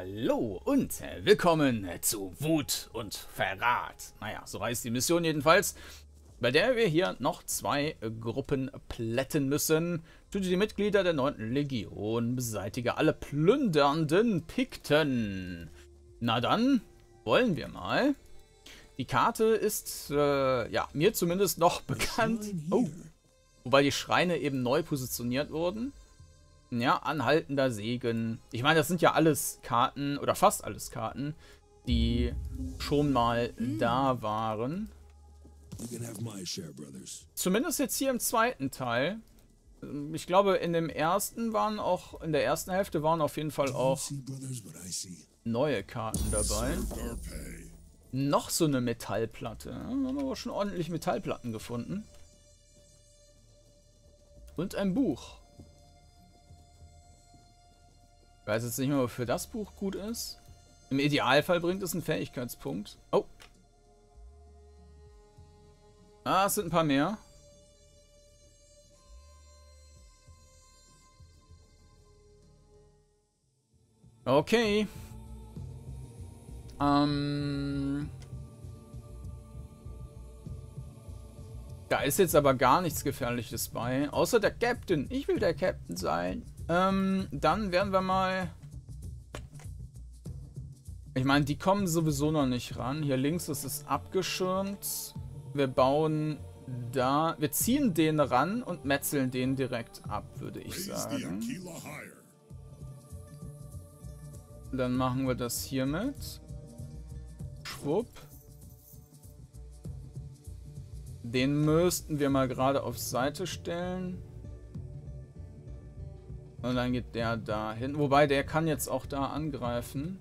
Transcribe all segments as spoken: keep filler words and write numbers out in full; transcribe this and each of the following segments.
Hallo und willkommen zu Wut und Verrat. Naja, so heißt die Mission jedenfalls, bei der wir hier noch zwei Gruppen plätten müssen. Töte die Mitglieder der neunten Legion, beseitige alle plündernden Pikten. Na dann, wollen wir mal. Die Karte ist, äh, ja, mir zumindest noch bekannt. Oh, wobei die Schreine eben neu positioniert wurden. Ja, anhaltender Segen. Ich meine, das sind ja alles Karten, oder fast alles Karten, die schon mal hm. da waren. Zumindest jetzt hier im zweiten Teil. Ich glaube, in dem ersten waren auch, in der ersten Hälfte waren auf jeden Fall auch neue Karten dabei. Noch so eine Metallplatte. Da haben wir aber schon ordentlich Metallplatten gefunden. Und ein Buch. Ich weiß jetzt nicht mehr, wofür das Buch gut ist. Im Idealfall bringt es einen Fähigkeitspunkt. Oh. Ah, es sind ein paar mehr. Okay. Ähm. Da ist jetzt aber gar nichts Gefährliches bei. Außer der Captain. Ich will der Captain sein. Ähm, dann werden wir mal... Ich meine, die kommen sowieso noch nicht ran. Hier links ist es abgeschirmt. Wir bauen da... Wir ziehen den ran und metzeln den direkt ab, würde ich sagen. Dann machen wir das hiermit. Schwupp. Den müssten wir mal gerade auf Seite stellen. Und dann geht der da hin. Wobei, der kann jetzt auch da angreifen.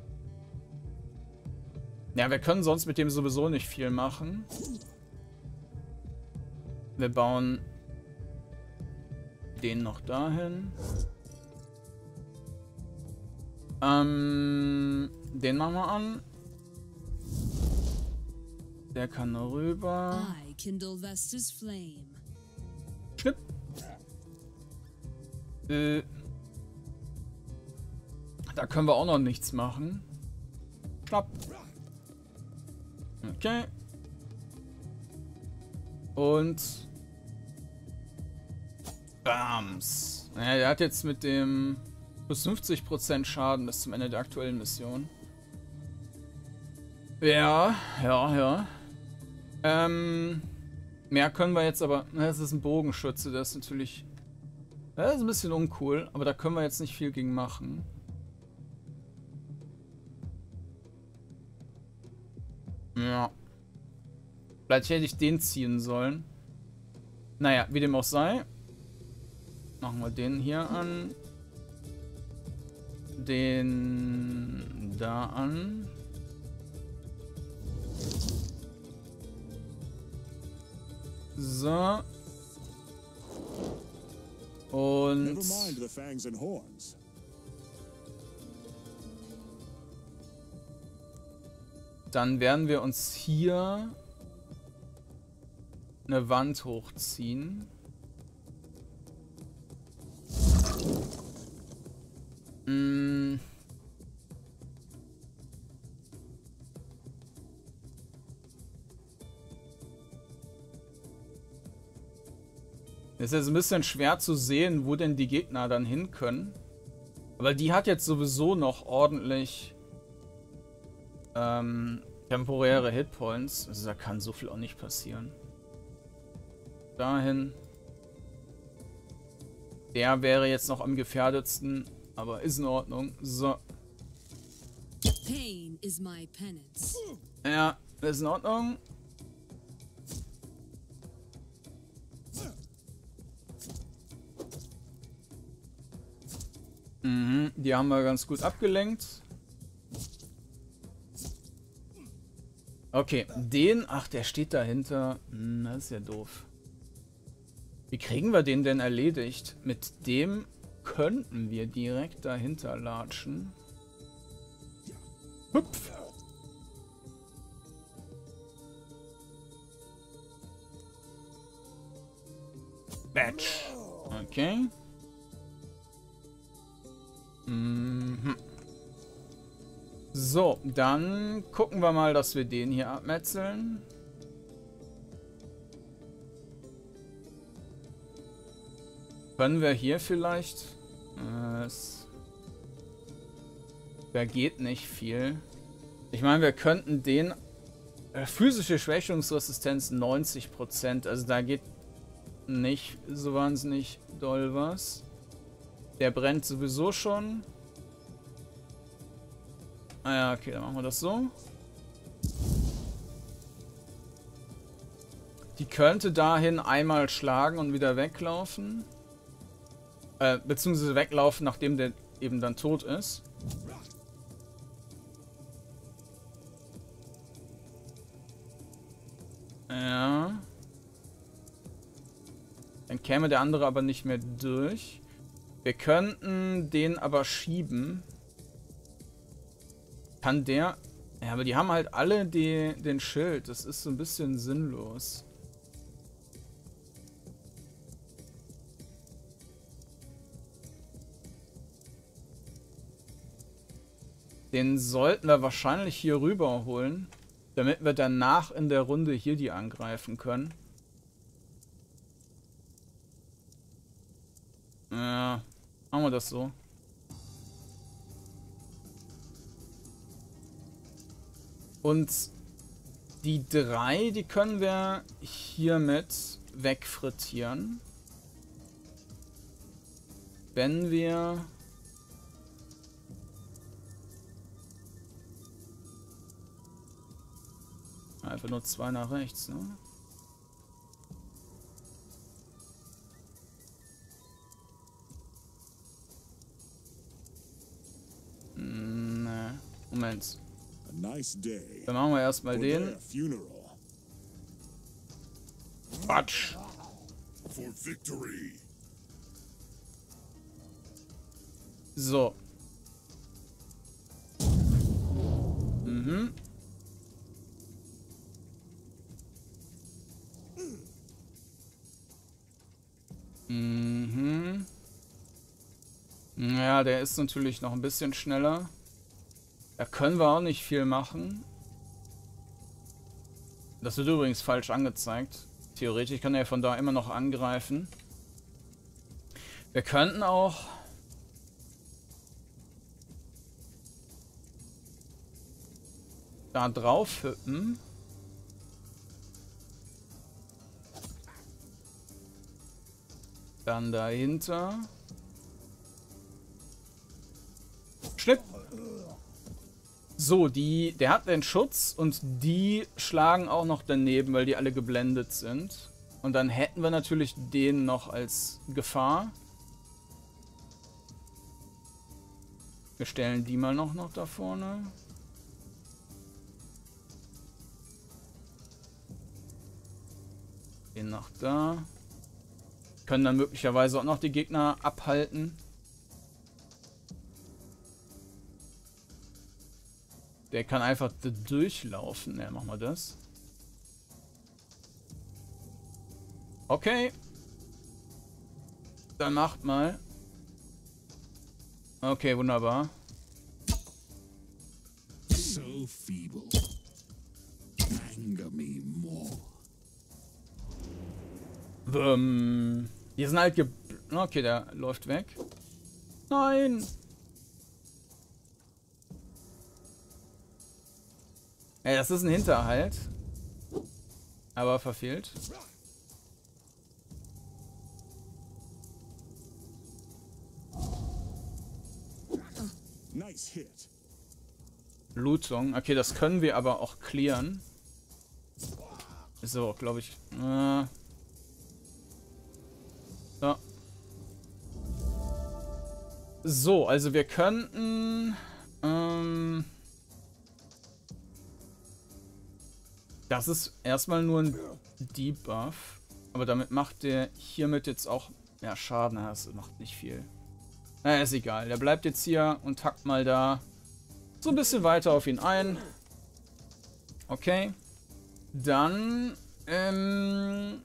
Ja, wir können sonst mit dem sowieso nicht viel machen. Wir bauen den noch dahin. Ähm, den machen wir an. Der kann rüber. Schnipp. Äh, da können wir auch noch nichts machen. Schnapp. Okay. Und Bams. Naja, der hat jetzt mit dem plus fünfzig Prozent Schaden bis zum Ende der aktuellen Mission. Ja, ja, ja. Ähm, mehr können wir jetzt aber... Das ist ein Bogenschütze, das ist natürlich... Das ist ein bisschen uncool, aber da können wir jetzt nicht viel gegen machen. Ja. Vielleicht hätte ich den ziehen sollen. Naja, wie dem auch sei. Machen wir den hier an. Den da an. So. Und dann werden wir uns hier eine Wand hochziehen. Hm. Es ist jetzt ein bisschen schwer zu sehen, wo denn die Gegner dann hin können. Aber die hat jetzt sowieso noch ordentlich ähm, temporäre Hitpoints. Also da kann so viel auch nicht passieren. Dahin. Der wäre jetzt noch am gefährdetsten, aber ist in Ordnung. So. Ja, ist in Ordnung. Mhm, die haben wir ganz gut abgelenkt. Okay, den... Ach, der steht dahinter. Hm, das ist ja doof. Wie kriegen wir den denn erledigt? Mit dem könnten wir direkt dahinter latschen. Hüpf. Batch. Okay. Mhm. So, dann gucken wir mal, dass wir den hier abmetzeln. Können wir hier vielleicht... Äh, es da geht nicht viel. Ich meine, wir könnten den... Äh, physische Schwächungsresistenz neunzig Prozent. Also da geht nicht so wahnsinnig doll was. Der brennt sowieso schon. Ah ja, okay, dann machen wir das so. Die könnte dahin einmal schlagen und wieder weglaufen. Äh, beziehungsweise weglaufen, nachdem der eben dann tot ist. Ja. Dann käme der andere aber nicht mehr durch. Wir könnten den aber schieben. Kann der... Ja, aber die haben halt alle die, den Schild. Das ist so ein bisschen sinnlos. Den sollten wir wahrscheinlich hier rüber holen, damit wir danach in der Runde hier die angreifen können. Ja, machen wir das so. Und die drei, die können wir hiermit wegfrittieren. Wenn wir... Einfach nur zwei nach rechts, ne? Hm, ne. Moment. Dann machen wir erstmal den. Quatsch. So. Mhm. Mhm. Ja, der ist natürlich noch ein bisschen schneller. Da können wir auch nicht viel machen. Das wird übrigens falsch angezeigt. Theoretisch kann er von da immer noch angreifen. Wir könnten auch... da drauf hüppen. Dann dahinter. Schnipp. So, die, der hat den Schutz und die schlagen auch noch daneben, weil die alle geblendet sind. Und dann hätten wir natürlich den noch als Gefahr. Wir stellen die mal noch, noch da vorne. Den nach da. Können dann möglicherweise auch noch die Gegner abhalten. Der kann einfach durchlaufen. Ja, machen wir das. Okay. Dann macht mal. Okay, wunderbar. So feeble. Anger me more. Ähm, die sind halt ge... Okay, der läuft weg. Nein! Ey, das ist ein Hinterhalt. Aber verfehlt. Nice hit. Blutung. Okay, das können wir aber auch clearen. So, glaube ich. Äh so. So, also wir könnten... Ähm das ist erstmal nur ein Debuff. Aber damit macht der hiermit jetzt auch... Ja, Schaden. Das macht nicht viel. Naja, ist egal. Der bleibt jetzt hier und hackt mal da so ein bisschen weiter auf ihn ein. Okay. Dann... Ähm...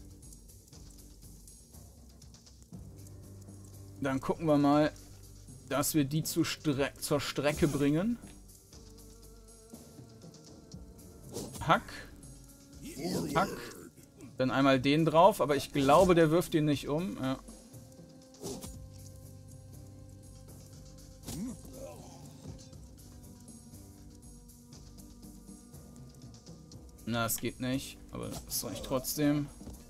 Dann gucken wir mal, dass wir die zu Stre zur Strecke bringen. Hack. Hack. Dann einmal den drauf, aber ich glaube, der wirft ihn nicht um. Ja. Na, es geht nicht, aber das reicht trotzdem.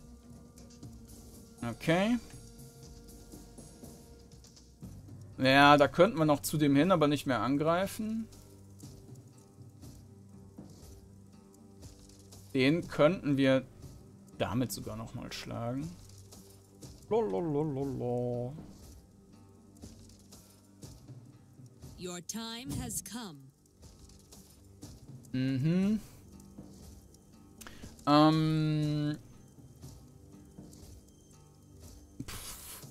Okay. Ja, da könnten wir noch zu dem hin, aber nicht mehr angreifen. Den könnten wir damit sogar noch mal schlagen. Lololololo. Your time has come. Mhm. Ähm. Pff.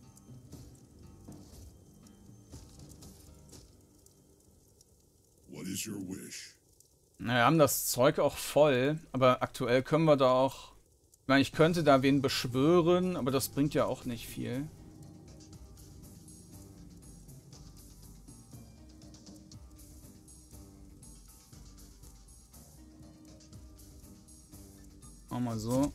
What is your wish? Na, wir haben das Zeug auch voll, aber aktuell können wir da auch... Ich meine, ich könnte da wen beschwören, aber das bringt ja auch nicht viel. Mach mal so.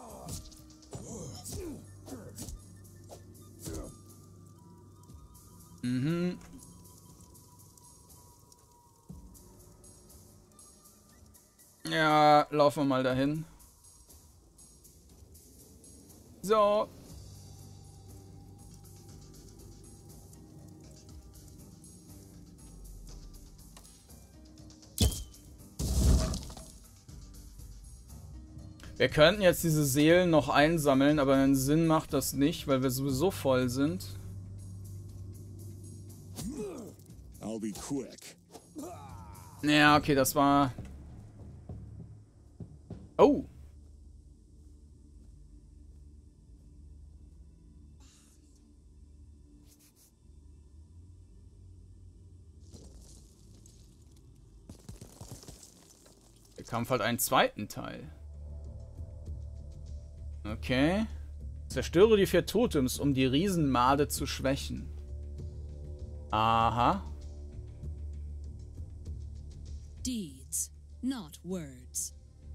Mhm. Ja, laufen wir mal dahin. So. Wir könnten jetzt diese Seelen noch einsammeln, aber einen Sinn macht das nicht, weil wir sowieso voll sind. I'll be quick. Ja, okay, das war... Oh! Der Kampf hat einen zweiten Teil. Okay. Zerstöre die vier Totems, um die Riesenmade zu schwächen. Aha. Deeds, not words.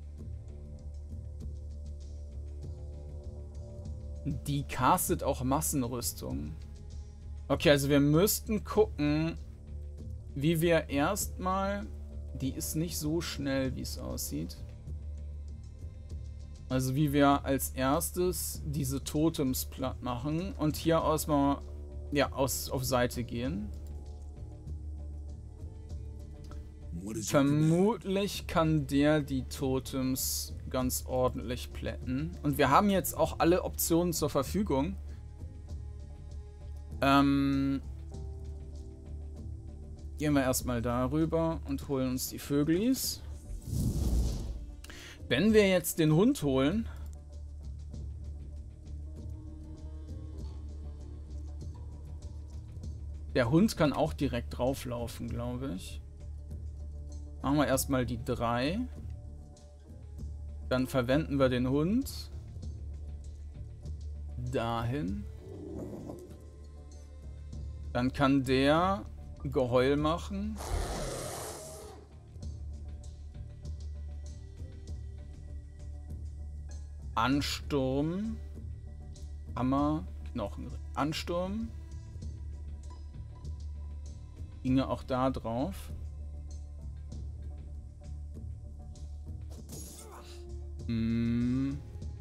Die castet auch Massenrüstung. Okay, also wir müssten gucken, wie wir erstmal... Die ist nicht so schnell, wie es aussieht. Also wie wir als erstes diese Totems platt machen und hier aus mal ja, aus, auf Seite gehen. Vermutlich kann der die Totems ganz ordentlich plätten. Und wir haben jetzt auch alle Optionen zur Verfügung. Ähm, gehen wir erstmal darüber und holen uns die Vöglis. Wenn wir jetzt den Hund holen... Der Hund kann auch direkt drauflaufen, glaube ich. Machen wir erstmal die drei. Dann verwenden wir den Hund. Dahin. Dann kann der Geheul machen. Ansturm. Hammer. Knochenring. Ansturm. Ginge auch da drauf. Hm.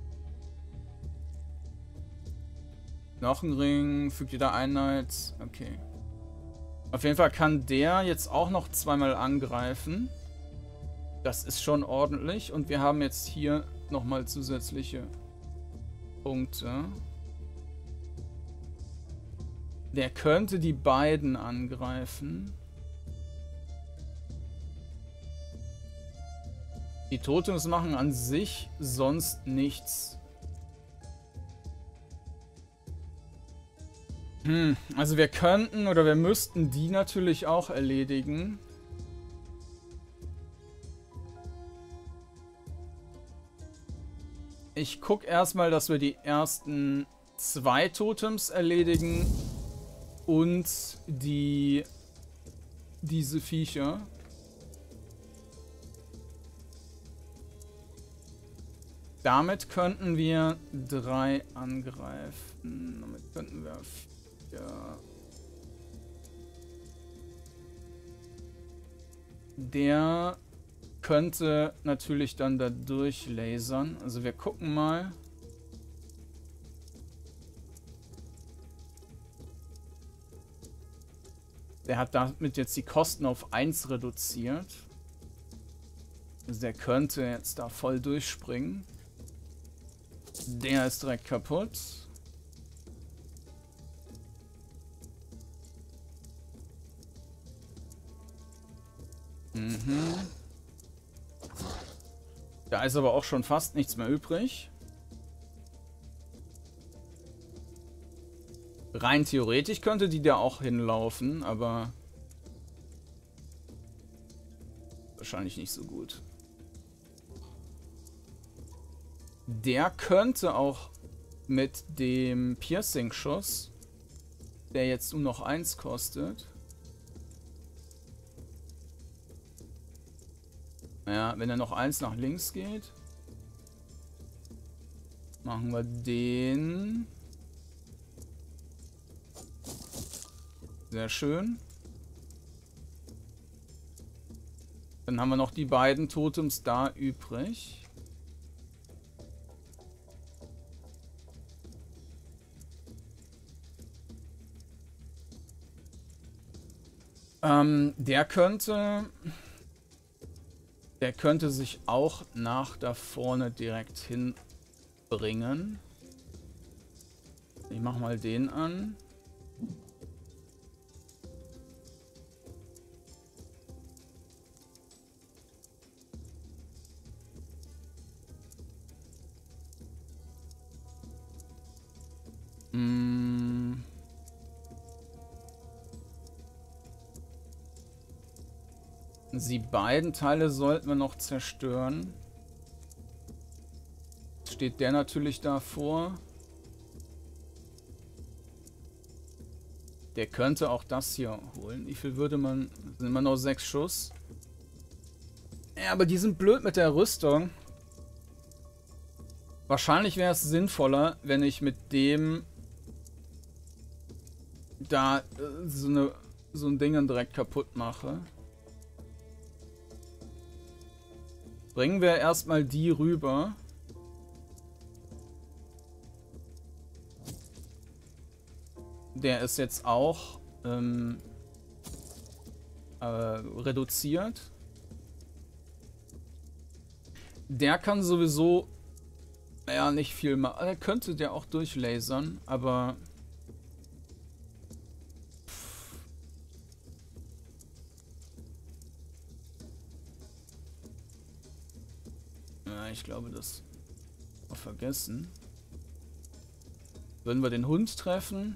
Knochenring. Fügt jeder Einheit. Okay. Auf jeden Fall kann der jetzt auch noch zweimal angreifen. Das ist schon ordentlich. Und wir haben jetzt hier nochmal zusätzliche Punkte. Der könnte die beiden angreifen. Die Totems machen an sich sonst nichts. Hm, also wir könnten oder wir müssten die natürlich auch erledigen. Ich gucke erstmal, dass wir die ersten zwei Totems erledigen. und die diese Viecher. Damit könnten wir drei angreifen. Damit könnten wir vier. Der könnte natürlich dann da durchlasern. Also wir gucken mal. Der hat damit jetzt die Kosten auf eins reduziert. Also der könnte jetzt da voll durchspringen. Der ist direkt kaputt. Mhm. Da ist aber auch schon fast nichts mehr übrig. Rein theoretisch könnte die da auch hinlaufen, aber wahrscheinlich nicht so gut. Der könnte auch mit dem Piercing-Schuss, der jetzt nur noch eins kostet. Ja, wenn er noch eins nach links geht, machen wir den. Sehr schön. Dann haben wir noch die beiden Totems da übrig. Ähm, der könnte... Der könnte sich auch nach da vorne direkt hinbringen. Ich mach mal den an. Mm. Die beiden Teile sollten wir noch zerstören. Jetzt steht der natürlich davor. Der könnte auch das hier holen. Wie viel würde man... Sind immer noch sechs Schuss. Ja, aber die sind blöd mit der Rüstung. Wahrscheinlich wäre es sinnvoller, wenn ich mit dem da äh, so, eine, so ein Ding dann direkt kaputt mache. Bringen wir erstmal die rüber. Der ist jetzt auch ähm, äh, reduziert. Der kann sowieso ja nicht viel machen. Er könnte der auch durchlasern, aber ich glaube, das war vergessen. Würden wir den Hund treffen?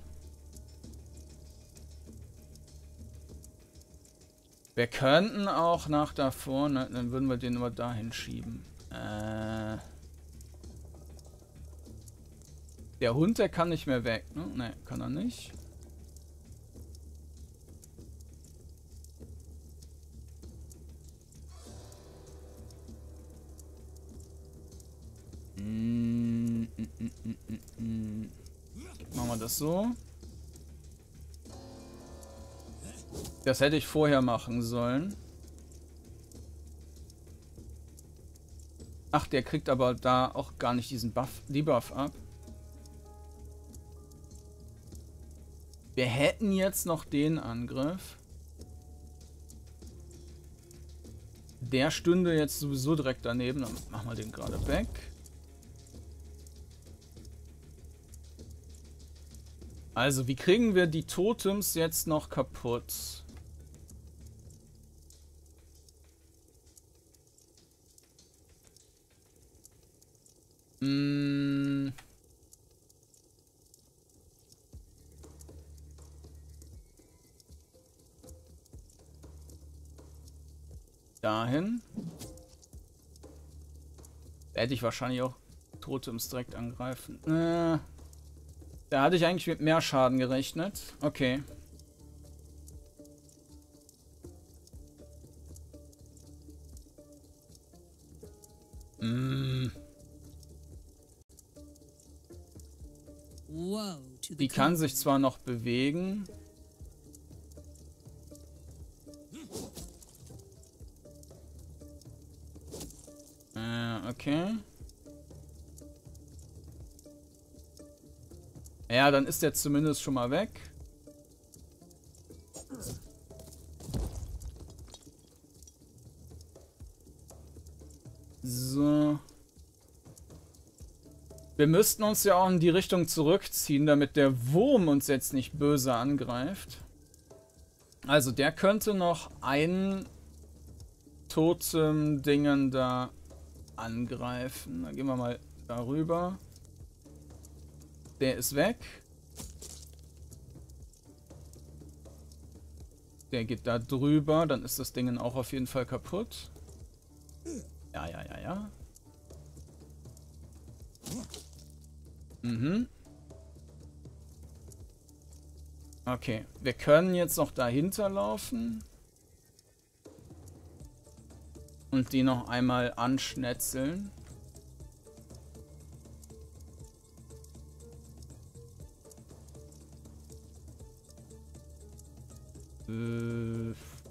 Wir könnten auch nach da vorne, dann würden wir den nur dahin schieben. Äh der Hund, der kann nicht mehr weg, ne? Ne, kann er nicht. Machen wir das so. Das hätte ich vorher machen sollen. Ach, der kriegt aber da auch gar nicht diesen Buff, Debuff ab. Wir hätten jetzt noch den Angriff. Der stünde jetzt sowieso direkt daneben. Dann machen wir den gerade weg. Also, wie kriegen wir die Totems jetzt noch kaputt? Hm. Dahin. Da hätte ich wahrscheinlich auch Totems direkt angreifen. Äh, da hatte ich eigentlich mit mehr Schaden gerechnet. Okay. Mm. Woe to the Die kann coven. sich zwar noch bewegen. Äh, okay. Ja, dann ist der zumindest schon mal weg. So. Wir müssten uns ja auch in die Richtung zurückziehen, damit der Wurm uns jetzt nicht böse angreift. Also der könnte noch ein Totem-Dingen da angreifen. Dann gehen wir mal darüber. Der ist weg. Der geht da drüber. Dann ist das Ding auch auf jeden Fall kaputt. Ja, ja, ja, ja. Mhm. Okay, wir können jetzt noch dahinter laufen. Und die noch einmal anschnetzeln. Äh...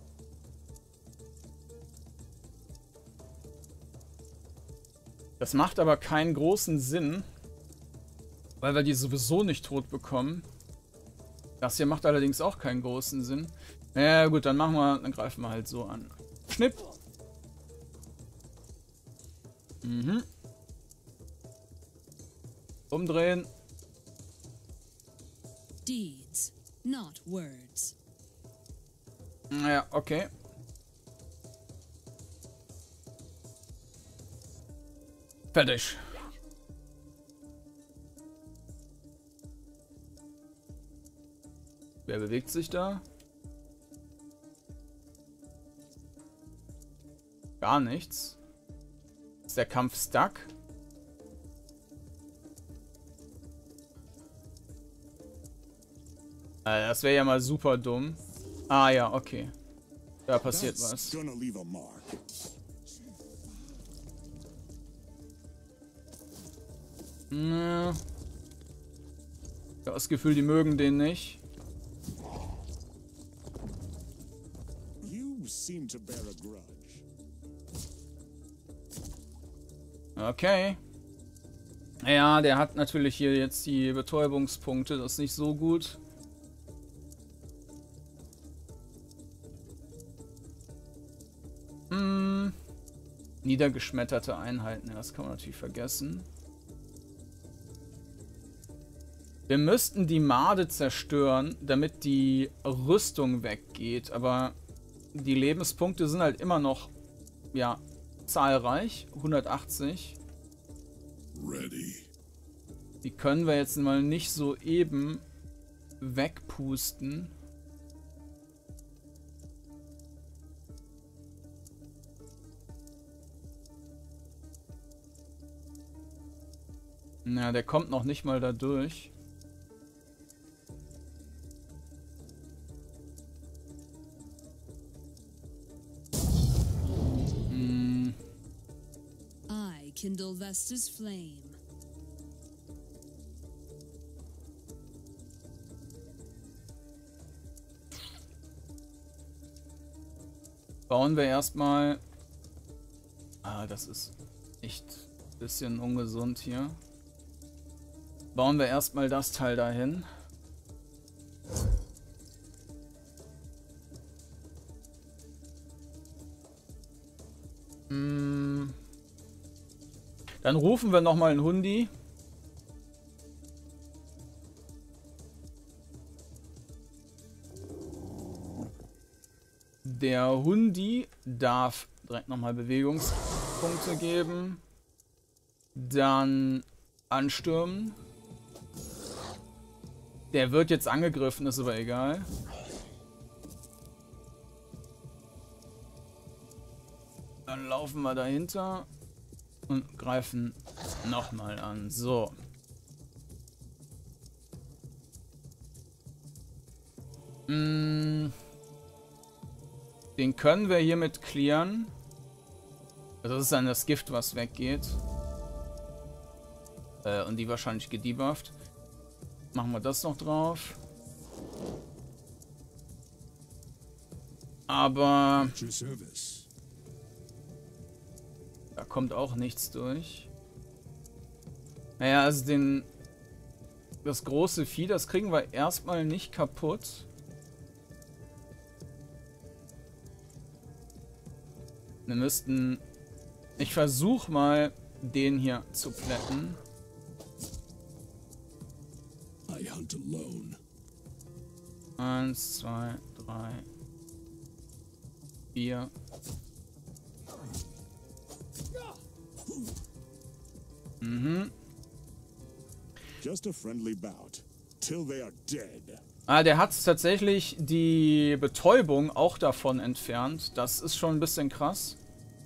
Das macht aber keinen großen Sinn, weil wir die sowieso nicht tot bekommen. Das hier macht allerdings auch keinen großen Sinn. Ja gut, dann machen wir, dann greifen wir halt so an. Schnipp. Mhm. Umdrehen. Deeds, not words. Ja, okay. Fertig. Wer bewegt sich da? Gar nichts. Ist der Kampf stuck? Äh, das wäre ja mal super dumm. Ah ja, okay. Da passiert That's was. gonna leave a mark. Ja. Ich habe das Gefühl, die mögen den nicht. You seem to bear a grudge. Okay. Ja, der hat natürlich hier jetzt die Betäubungspunkte. Das ist nicht so gut. Hm. Niedergeschmetterte Einheiten. Ja, das kann man natürlich vergessen. Wir müssten die Made zerstören, damit die Rüstung weggeht. Aber die Lebenspunkte sind halt immer noch, ja, zahlreich. hundertachtzig. Ready. Die können wir jetzt mal nicht so eben wegpusten. Na, der kommt noch nicht mal da durch. Hm. I kindle Vesta's flame. Bauen wir erstmal. Ah, das ist echt ein bisschen ungesund hier. Bauen wir erstmal das Teil dahin. Hm. Dann rufen wir nochmal einen Hundi. Der Hundi darf direkt nochmal Bewegungspunkte geben. Dann anstürmen. Der wird jetzt angegriffen, ist aber egal. Dann laufen wir dahinter und greifen nochmal an. So. Mm. Den können wir hiermit clearen. Also das ist dann das Gift, was weggeht. Äh, und die wahrscheinlich gedebufft. Machen wir das noch drauf. Aber At your service. da kommt auch nichts durch. Naja, also den... Das große Vieh, das kriegen wir erstmal nicht kaputt. Wir müssten... Ich versuche mal, den hier zu plätten. I hunt alone. Eins, zwei, drei, vier. Mhm. Just a friendly bout. Till they are dead. Ah, der hat tatsächlich die Betäubung auch davon entfernt. Das ist schon ein bisschen krass.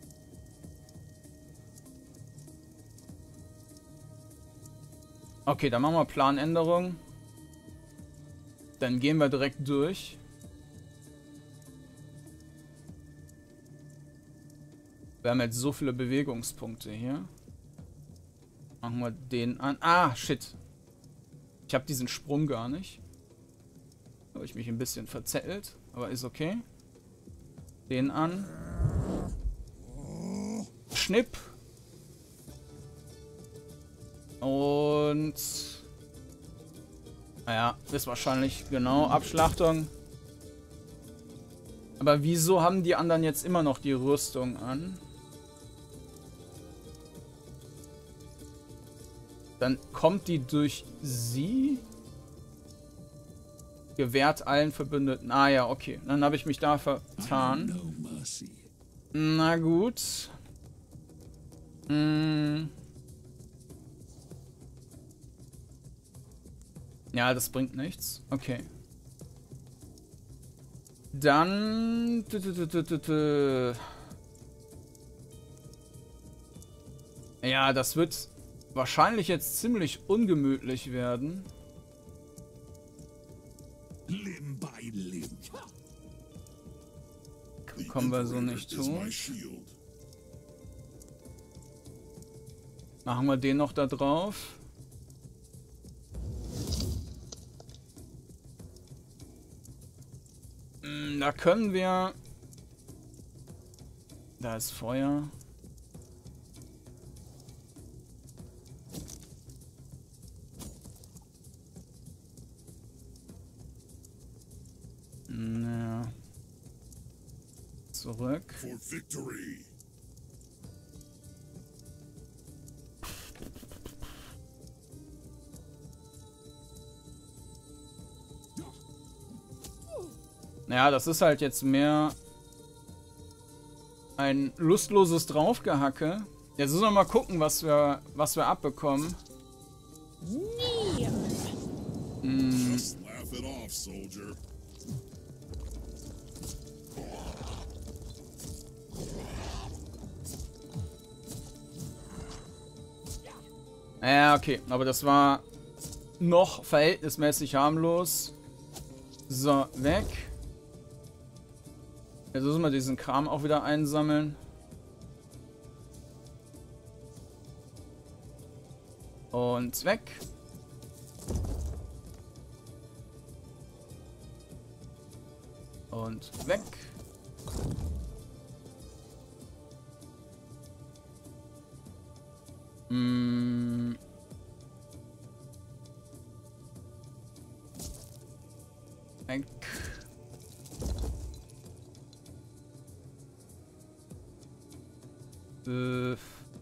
Okay, dann machen wir Planänderung. Dann gehen wir direkt durch. Wir haben jetzt so viele Bewegungspunkte hier. Machen wir den an. Ah, shit. Ich habe diesen Sprung gar nicht. Habe ich mich ein bisschen verzettelt, aber ist okay. Den an. Schnipp. Und... Naja, ist wahrscheinlich genau Abschlachtung. Aber wieso haben die anderen jetzt immer noch die Rüstung an? Dann kommt die durch sie. Gewährt allen Verbündeten. Ah ja, okay. Dann habe ich mich da vertan. No mercy. Na gut. Hm. Ja, das bringt nichts. Okay. Dann... Ja, das wird wahrscheinlich jetzt ziemlich ungemütlich werden. Limb by limb. Kommen wir so nicht Is zu. my shield. Machen wir den noch da drauf. Hm, da können wir... Da ist Feuer. Ja. Zurück. For victory. Ja, das ist halt jetzt mehr ein lustloses Draufgehacke. Jetzt müssen wir mal gucken, was wir, was wir abbekommen. Hm. Just laugh it off, soldier. Ja, okay. Aber das war noch verhältnismäßig harmlos. So, weg. Jetzt müssen wir diesen Kram auch wieder einsammeln. Und weg. Und weg. Mm. Weg. Äh.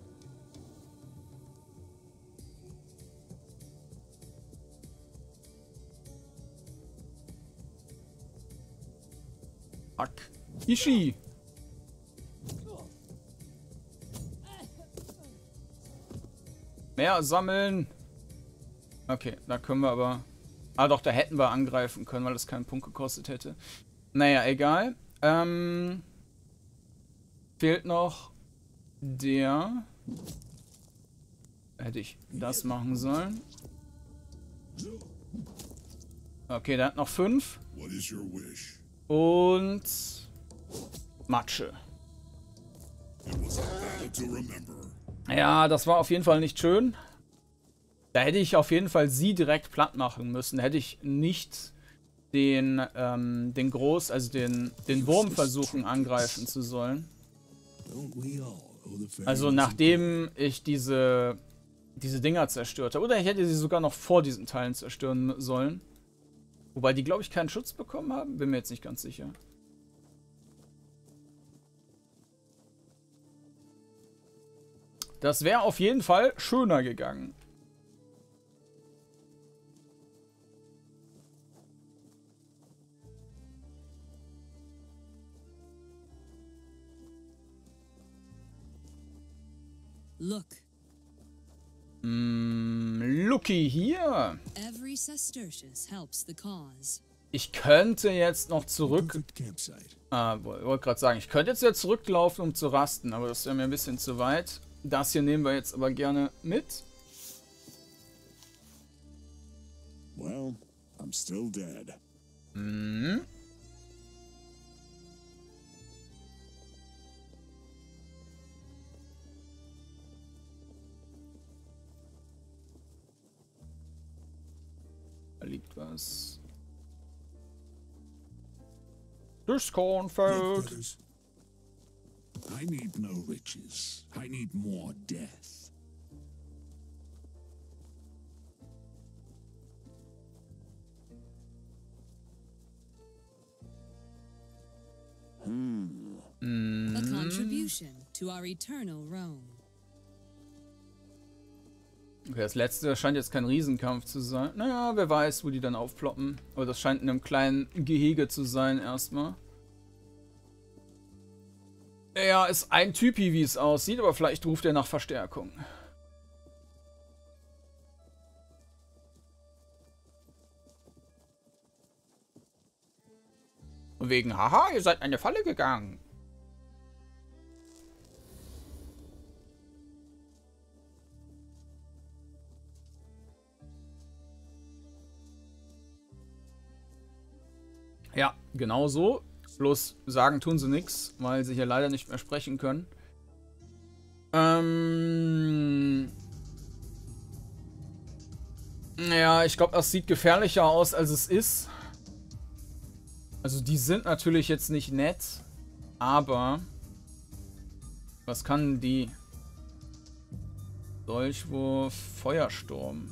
Fuck. Ishi. Mehr sammeln. Okay, da können wir aber... Ah doch, da hätten wir angreifen können, weil das keinen Punkt gekostet hätte. Naja, egal. Ähm... Fehlt noch der... Hätte ich das machen sollen. Okay, der hat noch fünf. What is your wish? Und... Matsche. It was a battle to remember. Ja, das war auf jeden Fall nicht schön. Da hätte ich auf jeden Fall sie direkt platt machen müssen. Hätte ich nicht den, ähm, den Groß, also den, den Wurm versuchen angreifen zu sollen. Also nachdem ich diese, diese Dinger zerstört habe. Oder ich hätte sie sogar noch vor diesen Teilen zerstören sollen. Wobei die, glaube ich, keinen Schutz bekommen haben. Bin mir jetzt nicht ganz sicher. Das wäre auf jeden Fall schöner gegangen. Look. Mm, looky hier. Every sestertius helps the cause. Ich könnte jetzt noch zurück... Perfect campsite. Ah, wollte gerade sagen, ich könnte jetzt ja zurücklaufen, um zu rasten, aber das wäre mir ein bisschen zu weit. Das hier nehmen wir jetzt aber gerne mit. Well, I'm still dead. Mhm. Da liegt was. Das Look, Kornfeld. brothers. I need no riches. I need more death. Hmm. A contribution to our eternal Rome. Okay, das letzte scheint jetzt kein Riesenkampf zu sein. Naja, wer weiß, wo die dann aufploppen. Aber das scheint in einem kleinen Gehege zu sein erstmal. Ja, ist ein Typi, wie es aussieht, aber vielleicht ruft er nach Verstärkung. Und wegen, haha, ihr seid in eine Falle gegangen. Ja, genau so. Bloß sagen tun sie nichts, weil sie hier leider nicht mehr sprechen können. Ähm... Ja, ich glaube, das sieht gefährlicher aus, als es ist. Also die sind natürlich jetzt nicht nett, aber... Was kann die? Dolchwurf, Feuersturm.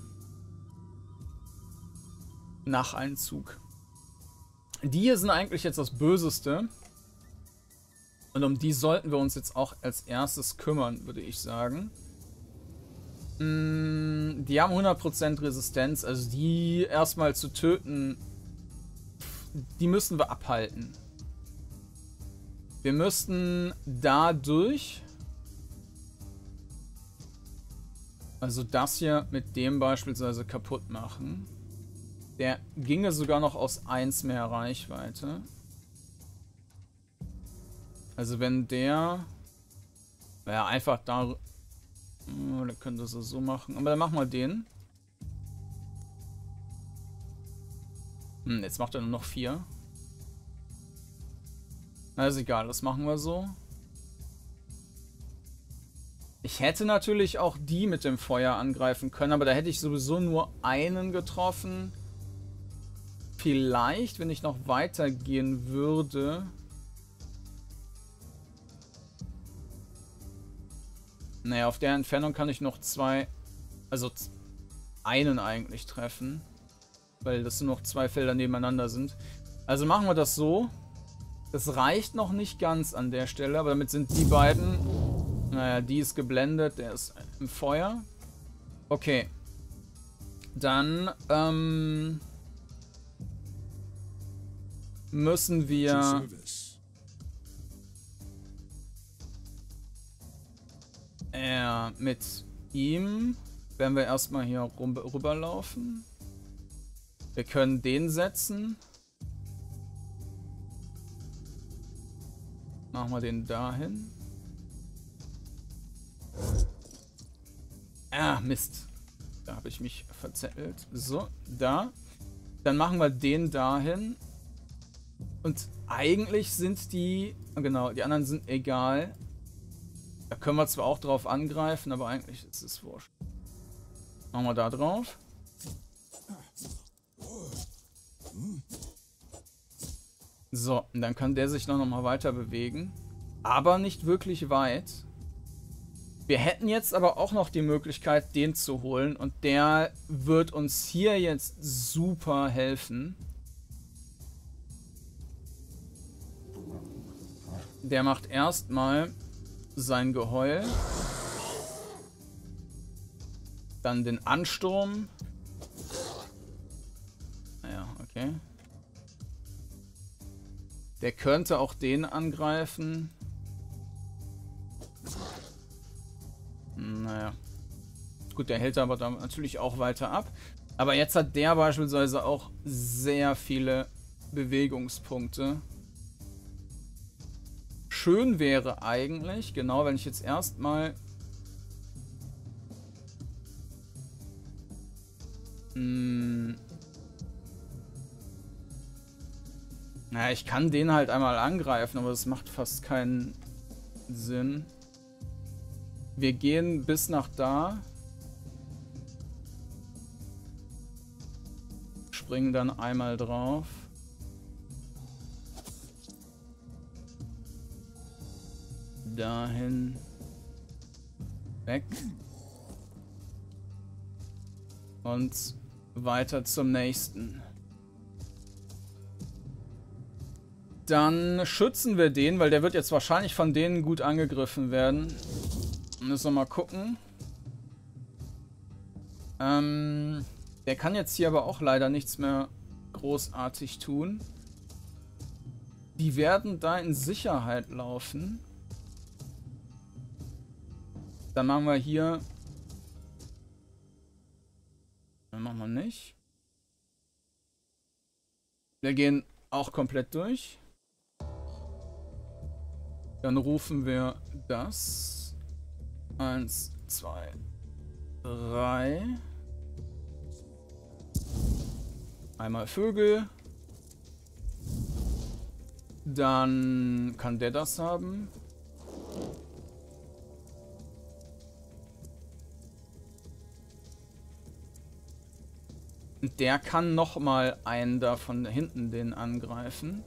Nacheinzug. Die hier sind eigentlich jetzt das Böseste. Und um die sollten wir uns jetzt auch als erstes kümmern, würde ich sagen. Mm, die haben hundert Prozent Resistenz, also die erstmal zu töten, die müssen wir abhalten. Wir müssten dadurch, also das hier mit dem beispielsweise kaputt machen. Der ginge sogar noch aus eins mehr Reichweite. Also wenn der... Ja, einfach da... Oh, der könnte es so machen. Aber dann machen wir den. Hm, jetzt macht er nur noch vier. Na, ist egal, das machen wir so. Ich hätte natürlich auch die mit dem Feuer angreifen können, aber da hätte ich sowieso nur einen getroffen. Vielleicht, wenn ich noch weitergehen würde. Naja, auf der Entfernung kann ich noch zwei, also einen eigentlich treffen. Weil das nur noch zwei Felder nebeneinander sind. Also machen wir das so. Das reicht noch nicht ganz an der Stelle, aber damit sind die beiden... Naja, die ist geblendet, der ist im Feuer. Okay. Dann, ähm... müssen wir... Äh, mit ihm werden wir erstmal hier rum, rüberlaufen. Wir können den setzen. Machen wir den dahin. Ah, Mist. Da habe ich mich verzettelt. So, da. Dann machen wir den dahin. Und eigentlich sind die... Genau, die anderen sind egal. Da können wir zwar auch drauf angreifen, aber eigentlich ist es wurscht. Machen wir da drauf. So, und dann kann der sich noch mal weiter bewegen. Aber nicht wirklich weit. Wir hätten jetzt aber auch noch die Möglichkeit, den zu holen. Und der wird uns hier jetzt super helfen. Der macht erstmal sein Geheul. Dann den Ansturm. Naja, okay. Der könnte auch den angreifen. Naja. Gut, der hält aber dann natürlich auch weiter ab. Aber jetzt hat der beispielsweise auch sehr viele Bewegungspunkte. Schön wäre eigentlich, genau, wenn ich jetzt erstmal... Hm, naja, ich kann den halt einmal angreifen, aber das macht fast keinen Sinn. Wir gehen bis nach da. Springen dann einmal drauf. Dahin. Weg. Und weiter zum nächsten. Dann schützen wir den, weil der wird jetzt wahrscheinlich von denen gut angegriffen werden. Müssen wir mal gucken. Ähm, der kann jetzt hier aber auch leider nichts mehr großartig tun. Die werden da in Sicherheit laufen. Dann machen wir hier... Dann machen wir nicht. Wir gehen auch komplett durch. Dann rufen wir das. Eins, zwei, drei. Einmal Vögel. Dann kann der das haben. Und der kann noch mal einen da von hinten den angreifen.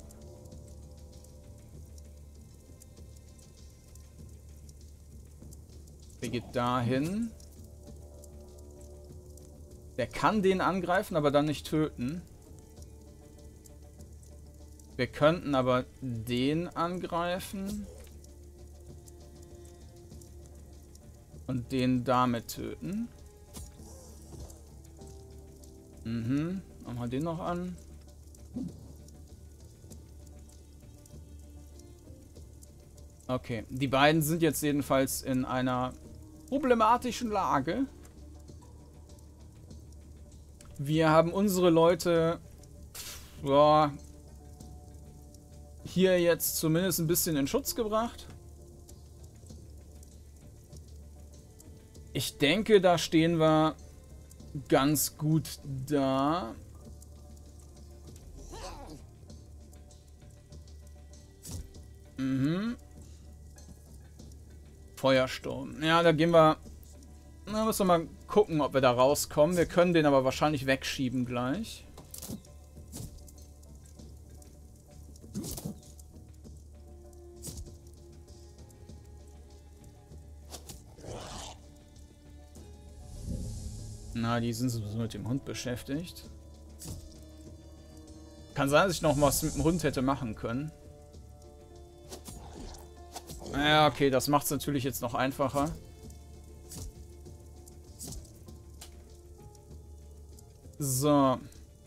Der geht dahin. Der kann den angreifen, aber dann nicht töten. Wir könnten aber den angreifen. Und den damit töten. Mhm. Machen wir den noch an. Okay. Die beiden sind jetzt jedenfalls in einer problematischen Lage. Wir haben unsere Leute ja, hier jetzt zumindest ein bisschen in Schutz gebracht. Ich denke, da stehen wir ganz gut da. Mhm. Feuersturm. Ja, da gehen wir... Na, müssen wir mal gucken, ob wir da rauskommen. Wir können den aber wahrscheinlich wegschieben gleich. Na, die sind sowieso mit dem Hund beschäftigt. Kann sein, dass ich noch was mit dem Hund hätte machen können. Ja, okay, das macht es natürlich jetzt noch einfacher. So.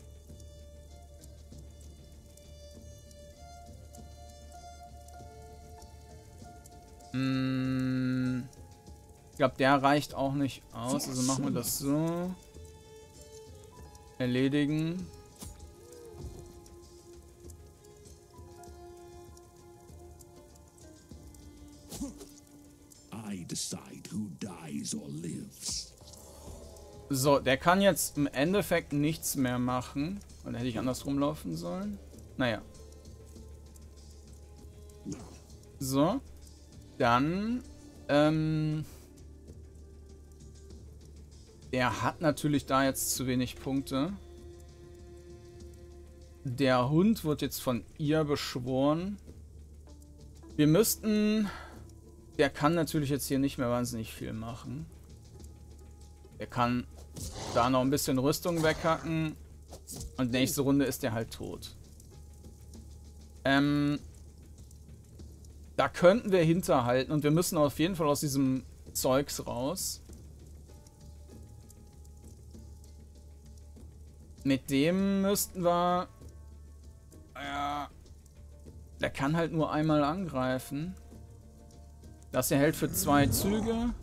Hm. Ich glaube, der reicht auch nicht aus. Also machen wir das so. Erledigen. I decide who dies or lives. So, der kann jetzt im Endeffekt nichts mehr machen. Oder hätte ich andersrum laufen sollen? Naja. So. Dann Ähm... Der hat natürlich da jetzt zu wenig Punkte. Der Hund wird jetzt von ihr beschworen. Wir müssten... Der kann natürlich jetzt hier nicht mehr wahnsinnig viel machen. Der kann da noch ein bisschen Rüstung weghacken. Und nächste Runde ist der halt tot. Ähm... Da könnten wir hinterhalten. Und wir müssen auf jeden Fall aus diesem Zeugs raus. Mit dem müssten wir... Ja... Der kann halt nur einmal angreifen. Das hier hält für zwei Züge.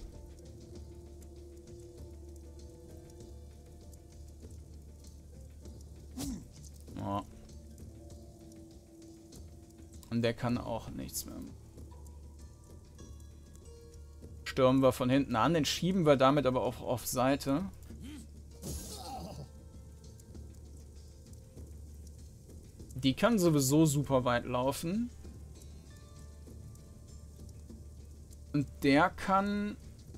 Oh. Und der kann auch nichts mehr. Stürmen wir von hinten an, den schieben wir damit aber auch auf Seite. Die kann sowieso super weit laufen. Und der kann...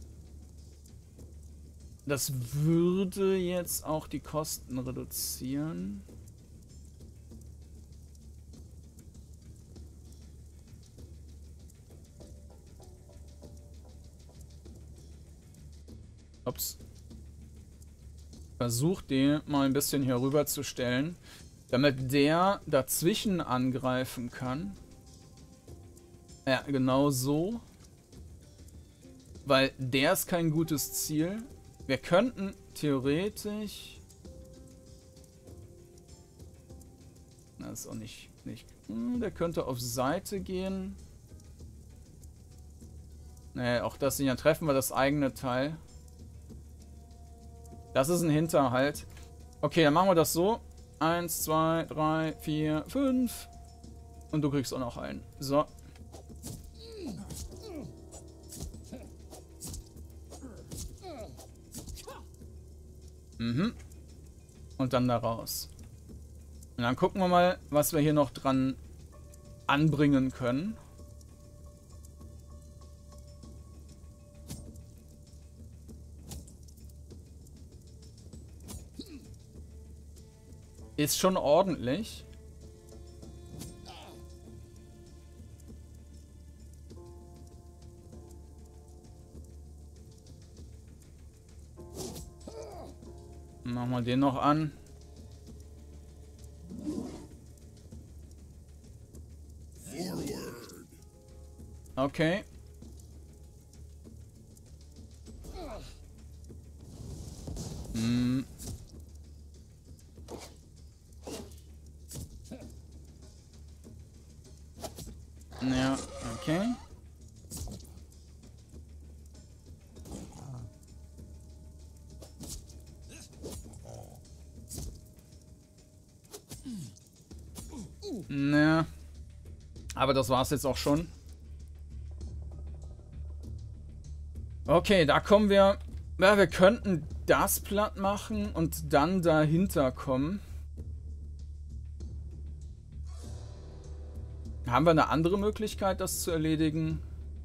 Das würde jetzt auch die Kosten reduzieren. Ups. Versucht den mal ein bisschen hier rüber zu stellen, damit der dazwischen angreifen kann. Ja, genau so. Weil der ist kein gutes Ziel. Wir könnten theoretisch... Das ist auch nicht... nicht hm, der könnte auf Seite gehen. Ne, auch das nicht. Dann treffen wir das eigene Teil. Das ist ein Hinterhalt. Okay, dann machen wir das so. Eins, zwei, drei, vier, fünf. Und du kriegst auch noch einen. So. Mhm. Und dann da raus. Und dann gucken wir mal, was wir hier noch dran anbringen können. Ist schon ordentlich. Machen wir den noch an. Okay. Hm. Ja, okay. Ne. Aber das war's jetzt auch schon. Okay, da kommen wir... Ja, wir könnten das platt machen und dann dahinter kommen. Haben wir eine andere Möglichkeit, das zu erledigen?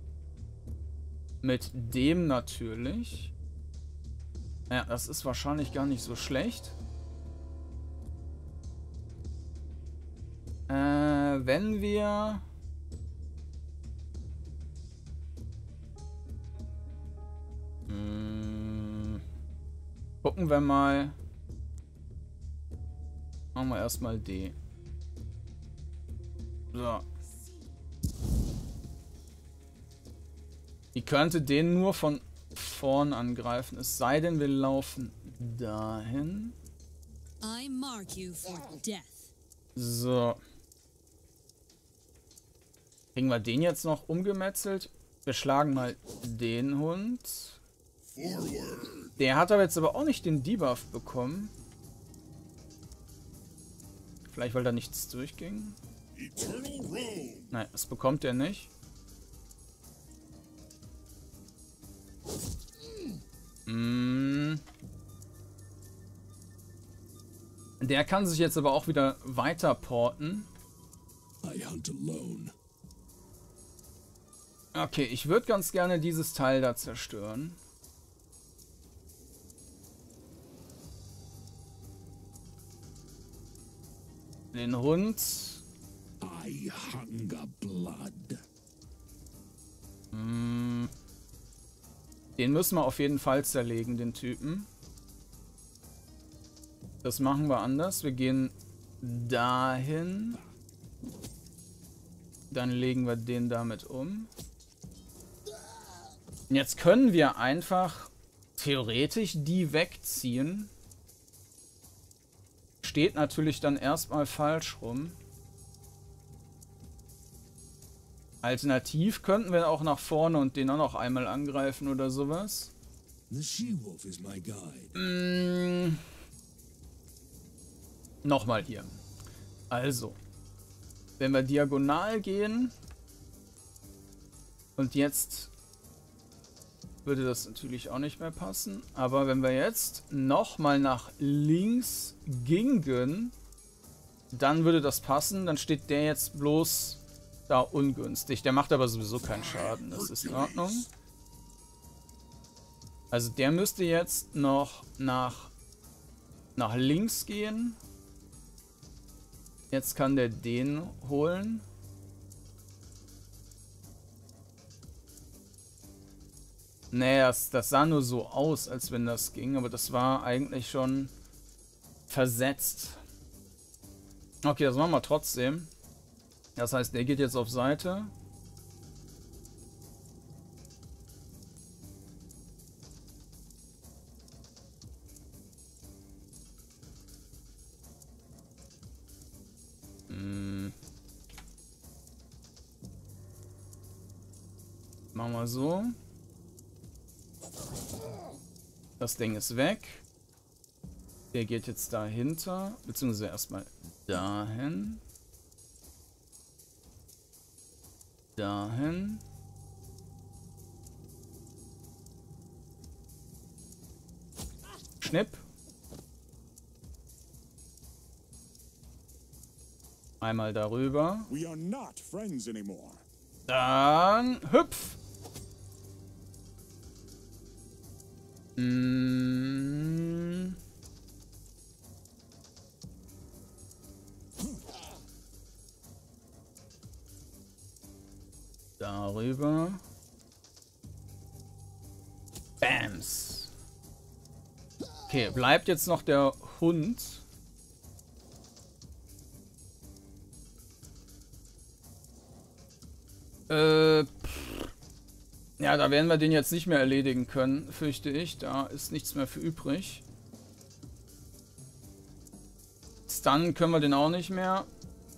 Mit dem natürlich. Ja, das ist wahrscheinlich gar nicht so schlecht. Äh, wenn wir... Hm, gucken wir mal... Machen wir erstmal die. So. Die könnte den nur von vorn angreifen. Es sei denn, wir laufen dahin. I mark you for death. So. Kriegen wir den jetzt noch umgemetzelt? Wir schlagen mal den Hund. Der hat aber jetzt aber auch nicht den Debuff bekommen. Vielleicht, weil da nichts durchging. Nein, das bekommt er nicht. Mm. Der kann sich jetzt aber auch wieder weiter porten. Okay, ich würde ganz gerne dieses Teil da zerstören. Den Hund. I hunger blood. Hm. Den müssen wir auf jeden Fall zerlegen, den Typen. Das machen wir anders. Wir gehen dahin. Dann legen wir den damit um. Jetzt können wir einfach theoretisch die wegziehen. Steht natürlich dann erstmal falsch rum. Alternativ könnten wir auch nach vorne und den auch noch einmal angreifen oder sowas. The she-wolf is my guide. Mm. Nochmal hier. Also, wenn wir diagonal gehen und jetzt würde das natürlich auch nicht mehr passen. Aber wenn wir jetzt nochmal nach links gingen, dann würde das passen. Dann steht der jetzt bloß da ungünstig. Der macht aber sowieso keinen Schaden. Das ist in Ordnung. Also der müsste jetzt noch nach, nach links gehen. Jetzt kann der den holen. Nee, das, das sah nur so aus, als wenn das ging. Aber das war eigentlich schon versetzt. Okay, das machen wir trotzdem. Das heißt, der geht jetzt auf Seite. Hm. Machen wir so. Das Ding ist weg. Der geht jetzt dahinter, beziehungsweise erstmal dahin. Dahin. Schnipp. Einmal darüber. We are not friends anymore. Dann hüpf. Mm. Darüber. Bams. Okay, bleibt jetzt noch der Hund. Äh, ja, da werden wir den jetzt nicht mehr erledigen können, fürchte ich. Da ist nichts mehr für übrig. Stunnen können wir den auch nicht mehr.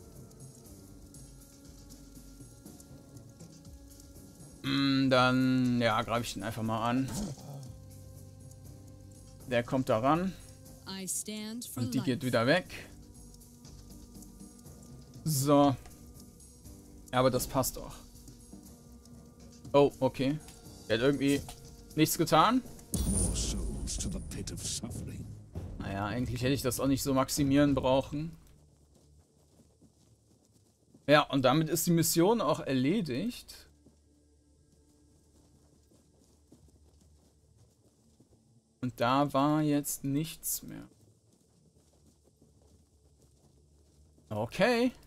Dann, ja, greife ich den einfach mal an. Der kommt da ran. Und die geht wieder weg. So. Aber das passt auch. Oh, okay. Der hat irgendwie nichts getan. Naja, eigentlich hätte ich das auch nicht so maximieren brauchen. Ja, und damit ist die Mission auch erledigt. Und da war jetzt nichts mehr. Okay.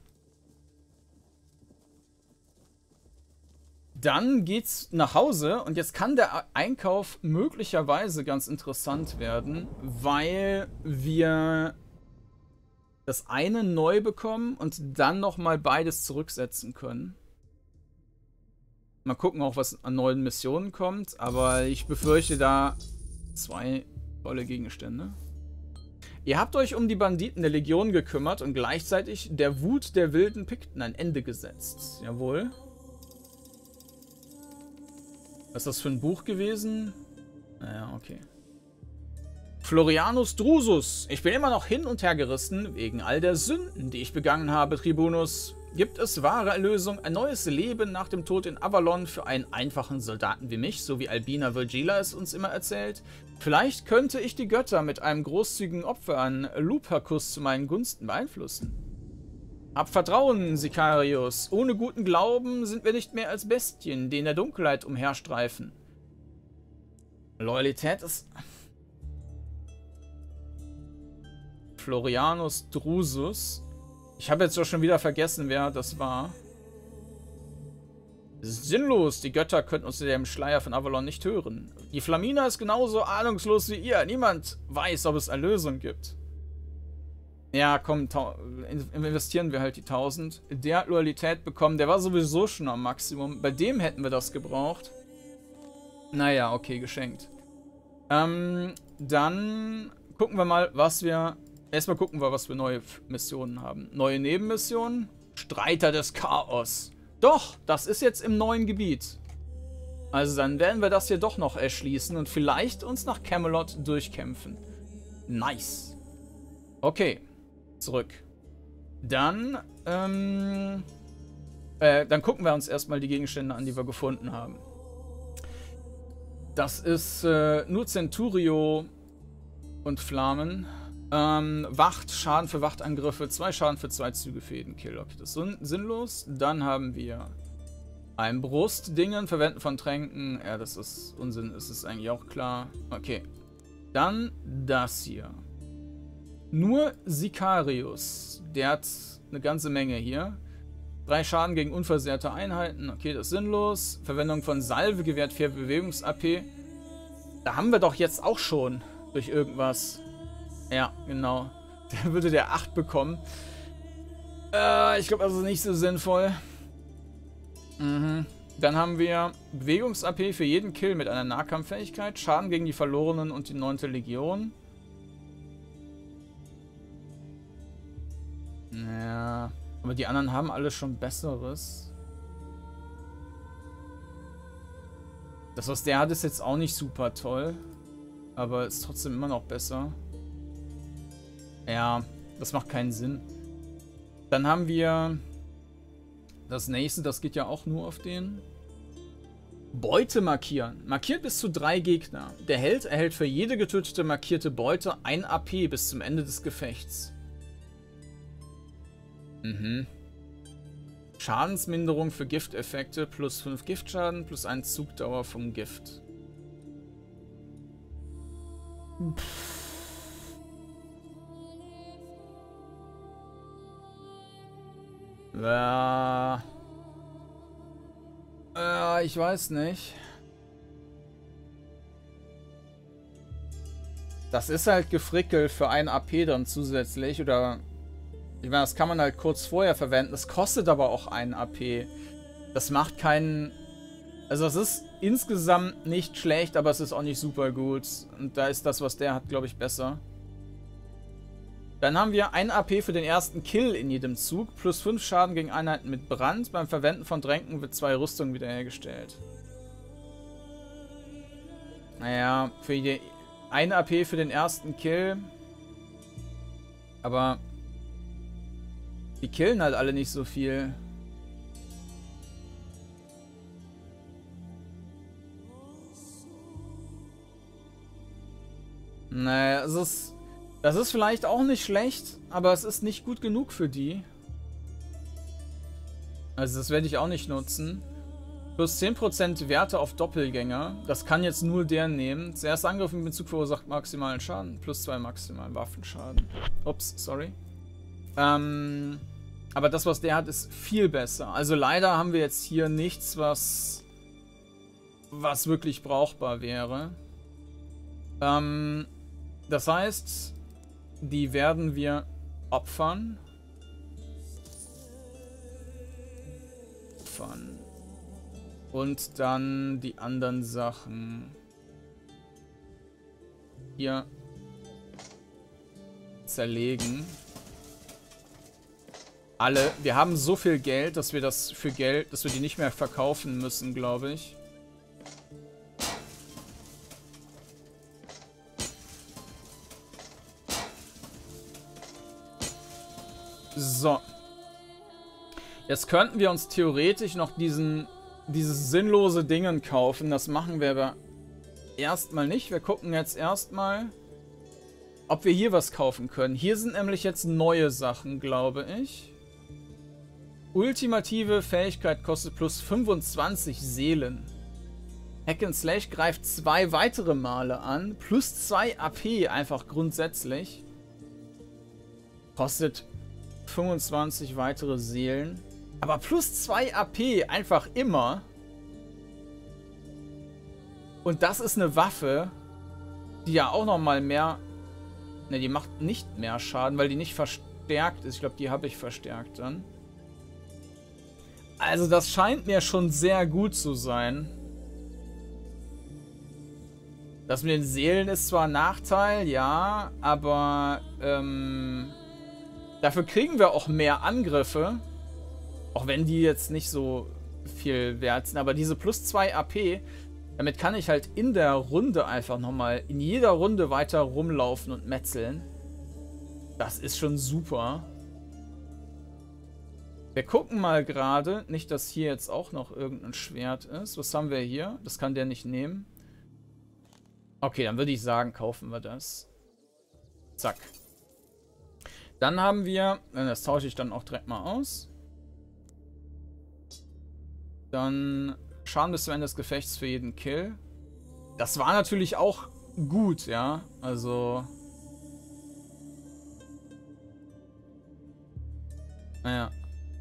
Dann geht's nach Hause und jetzt kann der Einkauf möglicherweise ganz interessant werden, weil wir das eine neu bekommen und dann nochmal beides zurücksetzen können. Mal gucken auch, was an neuen Missionen kommt, aber ich befürchte da zwei tolle Gegenstände. Ihr habt euch um die Banditen der Legion gekümmert und gleichzeitig der Wut der wilden Pikten ein Ende gesetzt. Jawohl. Was ist das für ein Buch gewesen? Naja, okay. Florianus Drusus. Ich bin immer noch hin und her gerissen wegen all der Sünden, die ich begangen habe, Tribunus. Gibt es wahre Erlösung, ein neues Leben nach dem Tod in Avalon für einen einfachen Soldaten wie mich, so wie Albina Virgila es uns immer erzählt? Vielleicht könnte ich die Götter mit einem großzügigen Opfer an Lupercus zu meinen Gunsten beeinflussen. Hab Vertrauen, Sicarius. Ohne guten Glauben sind wir nicht mehr als Bestien, die in der Dunkelheit umherstreifen. Loyalität ist... Florianus Drusus. Ich habe jetzt doch schon wieder vergessen, wer das war. Es ist sinnlos. Die Götter könnten uns in dem Schleier von Avalon nicht hören. Die Flamina ist genauso ahnungslos wie ihr. Niemand weiß, ob es Erlösung gibt. Ja, komm, investieren wir halt die tausend. Der hat Loyalität bekommen. Der war sowieso schon am Maximum. Bei dem hätten wir das gebraucht. Naja, okay, geschenkt. Ähm, dann gucken wir mal, was wir... Erstmal gucken wir, was wir neue Missionen haben. Neue Nebenmissionen. Streiter des Chaos. Doch, das ist jetzt im neuen Gebiet. Also dann werden wir das hier doch noch erschließen und vielleicht uns nach Camelot durchkämpfen. Nice. Okay. Zurück. Dann, ähm... Äh, dann gucken wir uns erstmal die Gegenstände an, die wir gefunden haben. Das ist äh, nur Centurio und Flammen. Ähm, Wacht, Schaden für Wachtangriffe, zwei Schaden für zwei Züge für jeden Kill. Okay, das ist sinnlos. Dann haben wir ein Brustdingen, Verwenden von Tränken. Ja, das ist Unsinn, ist es eigentlich auch klar. Okay. Dann das hier. Nur Sicarius. Der hat eine ganze Menge hier. Drei Schaden gegen unversehrte Einheiten. Okay, das ist sinnlos. Verwendung von Salve gewährt vier Bewegungs-A P. Da haben wir doch jetzt auch schon durch irgendwas. Ja, genau. Da würde der acht bekommen. Äh, ich glaube, das ist nicht so sinnvoll. Mhm. Dann haben wir Bewegungs-A P für jeden Kill mit einer Nahkampffähigkeit. Schaden gegen die Verlorenen und die neunte Legion. Ja, aber die anderen haben alle schon Besseres. Das, was der hat, ist jetzt auch nicht super toll. Aber ist trotzdem immer noch besser. Ja, das macht keinen Sinn. Dann haben wir das nächste, das geht ja auch nur auf den. Beute markieren. Markiert bis zu drei Gegner. Der Held erhält für jede getötete markierte Beute ein A P bis zum Ende des Gefechts. Mhm. Schadensminderung für Gifteffekte, plus fünf Giftschaden, plus ein Zugdauer vom Gift. Pff. Ja. Äh, ich weiß nicht. Das ist halt Gefrickel für ein A P dann zusätzlich. Oder... Ich meine, das kann man halt kurz vorher verwenden. Das kostet aber auch einen A P. Das macht keinen... Also es ist insgesamt nicht schlecht, aber es ist auch nicht super gut. Und da ist das, was der hat, glaube ich, besser. Dann haben wir ein A P für den ersten Kill in jedem Zug. Plus fünf Schaden gegen Einheiten mit Brand. Beim Verwenden von Tränken wird zwei Rüstungen wiederhergestellt. Naja, für je, ein A P für den ersten Kill. Aber... Die killen halt alle nicht so viel. Naja, es ist... Das ist vielleicht auch nicht schlecht, aber es ist nicht gut genug für die. Also das werde ich auch nicht nutzen. Plus zehn Prozent Werte auf Doppelgänger. Das kann jetzt nur der nehmen. Der erste Angriff im Bezug verursacht maximalen Schaden. Plus zwei maximalen Waffenschaden. Ups, sorry. Ähm... Aber das, was der hat, ist viel besser. Also leider haben wir jetzt hier nichts, was, was wirklich brauchbar wäre. Ähm, das heißt, die werden wir opfern. Opfern. Und dann die anderen Sachen hier zerlegen. Alle. Wir haben so viel Geld, dass wir das für Geld, dass wir die nicht mehr verkaufen müssen, glaube ich. So. Jetzt könnten wir uns theoretisch noch diesen, dieses sinnlose Dingen kaufen. Das machen wir aber erstmal nicht. Wir gucken jetzt erstmal, ob wir hier was kaufen können. Hier sind nämlich jetzt neue Sachen, glaube ich. Ultimative Fähigkeit kostet plus fünfundzwanzig Seelen. Hack and Slash greift zwei weitere Male an. Plus zwei A P einfach grundsätzlich. Kostet fünfundzwanzig weitere Seelen. Aber plus zwei A P einfach immer. Und das ist eine Waffe, die ja auch nochmal mehr... Ne, die macht nicht mehr Schaden, weil die nicht verstärkt ist. Ich glaube, die habe ich verstärkt dann. Also das scheint mir schon sehr gut zu sein. Das mit den Seelen ist zwar ein Nachteil, ja, aber ähm, dafür kriegen wir auch mehr Angriffe. Auch wenn die jetzt nicht so viel wert sind. Aber diese plus zwei A P, damit kann ich halt in der Runde einfach nochmal, in jeder Runde weiter rumlaufen und metzeln. Das ist schon super. Wir gucken mal gerade, nicht, dass hier jetzt auch noch irgendein Schwert ist. Was haben wir hier? Das kann der nicht nehmen. Okay, dann würde ich sagen, kaufen wir das. Zack. Dann haben wir, das tausche ich dann auch direkt mal aus. Dann Schaden bis zum Ende des Gefechts für jeden Kill. Das war natürlich auch gut, ja. Also... Naja.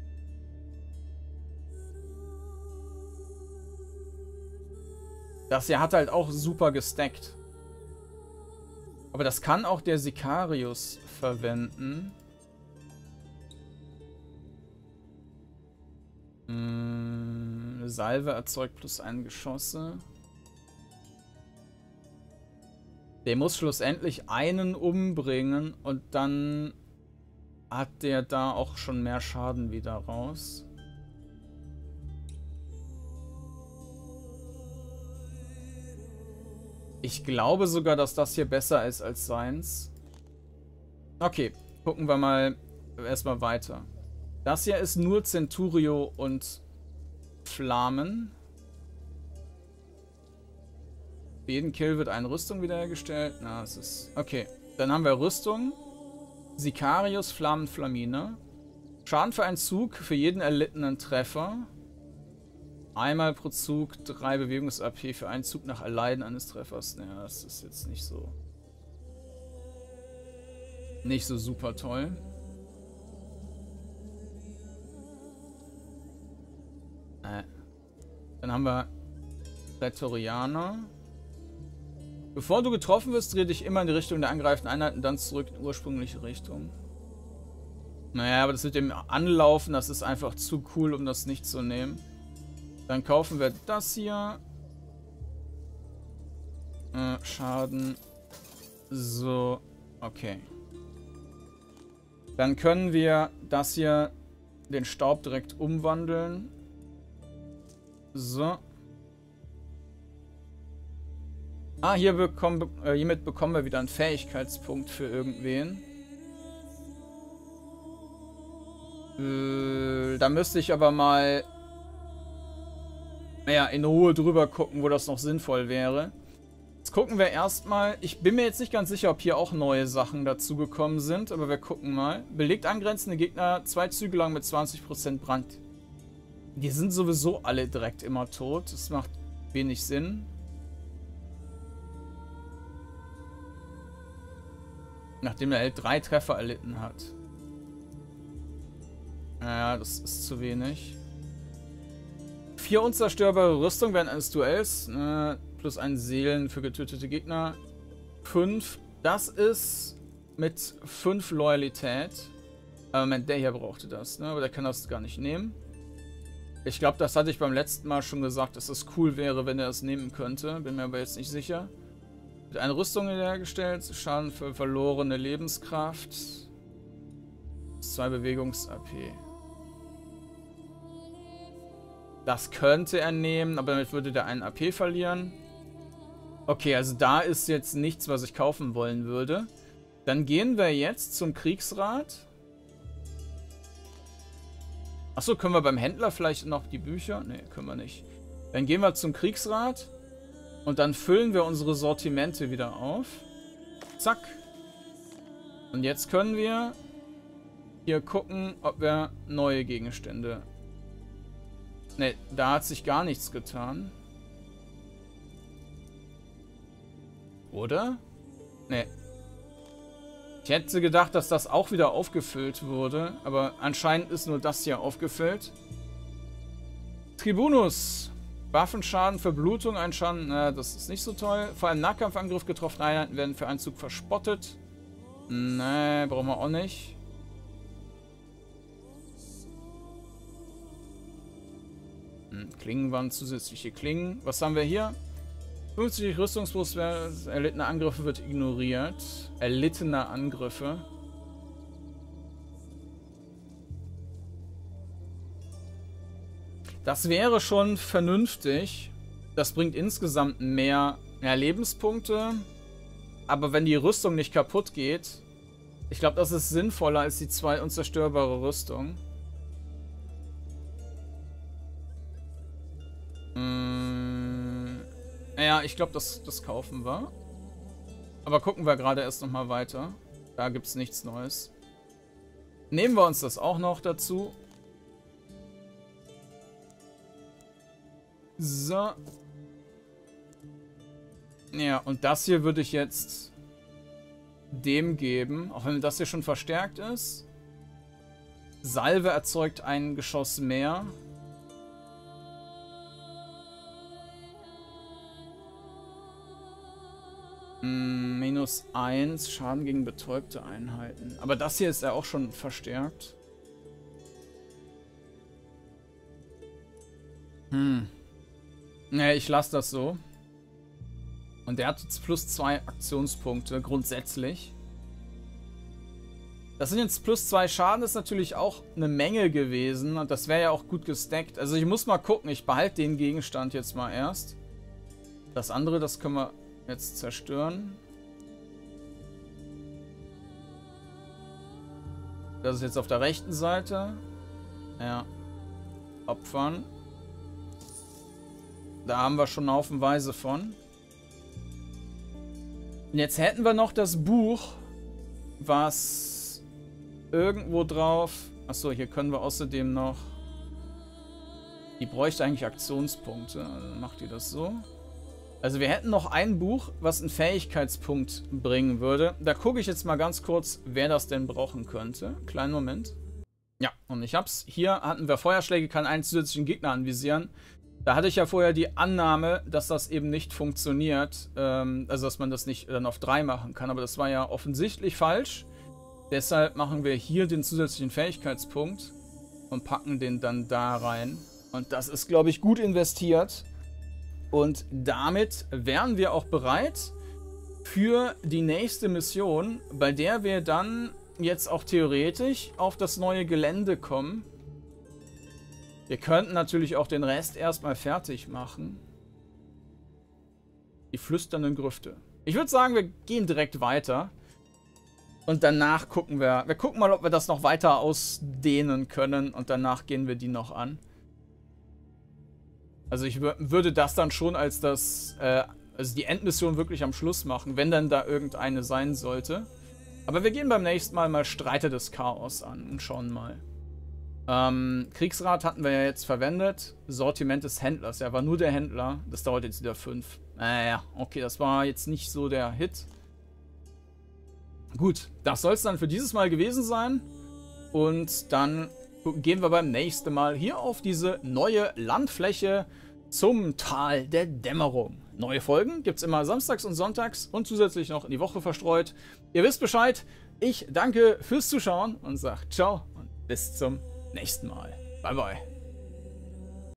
Das hier hat halt auch super gestackt. Aber das kann auch der Sicarius verwenden. Hm, Salve erzeugt plus ein Geschosse. Der muss schlussendlich einen umbringen und dann hat der da auch schon mehr Schaden wieder raus. Ich glaube sogar, dass das hier besser ist als seins. Okay, gucken wir mal erstmal weiter. Das hier ist nur Centurio und Flammen. Für jeden Kill wird eine Rüstung wiederhergestellt. Na, es ist... Okay, dann haben wir Rüstung. Sicarius, Flammen, Flamine. Schaden für einen Zug, für jeden erlittenen Treffer. Einmal pro Zug, drei Bewegungs-A P für einen Zug nach Erleiden eines Treffers. Naja, das ist jetzt nicht so... Nicht so super toll. Äh. Dann haben wir Prätorianer. Bevor du getroffen wirst, dreh dich immer in die Richtung der angreifenden Einheiten, dann zurück in die ursprüngliche Richtung. Naja, aber das mit dem Anlaufen, das ist einfach zu cool, um das nicht zu nehmen. Dann kaufen wir das hier. Äh, Schaden. So, okay. Dann können wir das hier, den Staub direkt umwandeln. So. Ah, hier bekommen, äh, hiermit bekommen wir wieder einen Fähigkeitspunkt für irgendwen. Äh, da müsste ich aber mal ja, in Ruhe drüber gucken, wo das noch sinnvoll wäre. Jetzt gucken wir erstmal. Ich bin mir jetzt nicht ganz sicher, ob hier auch neue Sachen dazugekommen sind, aber wir gucken mal. Belegt angrenzende Gegner zwei Züge lang mit zwanzig Prozent Brand. Die sind sowieso alle direkt immer tot. Das macht wenig Sinn. Nachdem der Held drei Treffer erlitten hat. Naja, das ist zu wenig. Vier unzerstörbare Rüstung während eines Duells. Äh, plus ein Seelen für getötete Gegner. Fünf. Das ist mit fünf Loyalität. Aber Moment, der hier brauchte das, ne? Aber der kann das gar nicht nehmen. Ich glaube, das hatte ich beim letzten Mal schon gesagt, dass es cool wäre, wenn er das nehmen könnte. Bin mir aber jetzt nicht sicher. Wird eine Rüstung hergestellt. Schaden für verlorene Lebenskraft. Zwei Bewegungs-A P. Das könnte er nehmen, aber damit würde der einen A P verlieren. Okay, also da ist jetzt nichts, was ich kaufen wollen würde. Dann gehen wir jetzt zum Kriegsrat. Achso, können wir beim Händler vielleicht noch die Bücher? Ne, können wir nicht. Dann gehen wir zum Kriegsrat. Und dann füllen wir unsere Sortimente wieder auf. Zack. Und jetzt können wir hier gucken, ob wir neue Gegenstände... Ne, da hat sich gar nichts getan. Oder? Ne. Ich hätte gedacht, dass das auch wieder aufgefüllt wurde, aber anscheinend ist nur das hier aufgefüllt. Tribunus. Waffenschaden, Verblutung, ein Schaden, na, das ist nicht so toll. Vor allem Nahkampfangriff getroffene Einheiten werden für einen Zug verspottet. Ne, brauchen wir auch nicht. Hm, Klingen waren zusätzliche Klingen. Was haben wir hier? fünfzig Rüstungsbrust, erlittene Angriffe wird ignoriert. Erlittene Angriffe. Das wäre schon vernünftig. Das bringt insgesamt mehr, mehr Lebenspunkte. Aber wenn die Rüstung nicht kaputt geht, ich glaube, das ist sinnvoller als die zwei unzerstörbare Rüstung. Hm, ja, ich glaube, das, das kaufen wir. Aber gucken wir gerade erst nochmal weiter. Da gibt es nichts Neues. Nehmen wir uns das auch noch dazu. So. Ja, und das hier würde ich jetzt dem geben, auch wenn das hier schon verstärkt ist. Salve erzeugt ein Geschoss mehr. Hm, minus eins, Schaden gegen betäubte Einheiten. Aber das hier ist ja auch schon verstärkt. Hm. Ne, ich lasse das so. Und der hat jetzt plus zwei Aktionspunkte, grundsätzlich. Das sind jetzt plus zwei Schaden, ist natürlich auch eine Menge gewesen. Und das wäre ja auch gut gestackt. Also ich muss mal gucken, ich behalte den Gegenstand jetzt mal erst. Das andere, das können wir jetzt zerstören. Das ist jetzt auf der rechten Seite. Ja. Opfern. Da haben wir schon haufenweise von. Und jetzt hätten wir noch das Buch, was irgendwo drauf... Achso, hier können wir außerdem noch... Die bräuchte eigentlich Aktionspunkte. Also macht ihr das so? Also wir hätten noch ein Buch, was einen Fähigkeitspunkt bringen würde. Da gucke ich jetzt mal ganz kurz, wer das denn brauchen könnte. Kleinen Moment. Ja, und ich hab's. Hier hatten wir Feuerschläge, kann einen zusätzlichen Gegner anvisieren. Da hatte ich ja vorher die Annahme, dass das eben nicht funktioniert. Ähm, also, dass man das nicht dann auf drei machen kann. Aber das war ja offensichtlich falsch. Deshalb machen wir hier den zusätzlichen Fähigkeitspunkt und packen den dann da rein. Und das ist, glaube ich, gut investiert. Und damit wären wir auch bereit für die nächste Mission, bei der wir dann jetzt auch theoretisch auf das neue Gelände kommen. Wir könnten natürlich auch den Rest erstmal fertig machen. Die flüsternden Grüfte. Ich würde sagen, wir gehen direkt weiter. Und danach gucken wir... Wir gucken mal, ob wir das noch weiter ausdehnen können. Und danach gehen wir die noch an. Also ich würde das dann schon als das... Äh, also die Endmission wirklich am Schluss machen, wenn dann da irgendeine sein sollte. Aber wir gehen beim nächsten Mal mal Streiter des Chaos an und schauen mal. Ähm, Kriegsrat hatten wir ja jetzt verwendet. Sortiment des Händlers. Ja, war nur der Händler. Das dauert jetzt wieder fünf. Naja, okay, das war jetzt nicht so der Hit. Gut, das soll es dann für dieses Mal gewesen sein. Und dann gehen wir beim nächsten Mal hier auf diese neue Landfläche zum Tal der Dämmerung. Neue Folgen gibt es immer samstags und sonntags und zusätzlich noch in die Woche verstreut. Ihr wisst Bescheid. Ich danke fürs Zuschauen und sage ciao und bis zum nächsten Mal. Bye, bye.